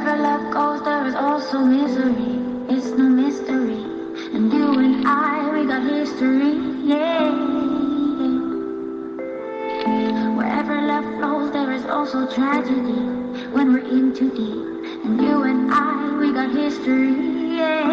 Wherever love goes, there is also misery. It's no mystery. And you and I, we got history. Yeah. Wherever love flows, there is also tragedy. When we're in too deep. And you and I, we got history. Yeah.